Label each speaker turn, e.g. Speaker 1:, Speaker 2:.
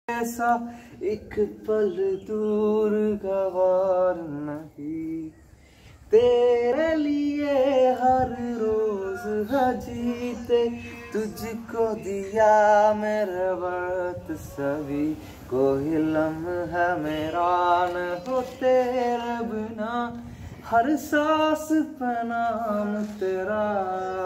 Speaker 1: ऐसा एक पल दूर गवार नहीं, तेरे लिए हर रोज जीते तुझको दिया मेरे वक्त सभी, कोई लम्हा मेरा न हो तेरे बिना, हर सांस पे नाम तेरा।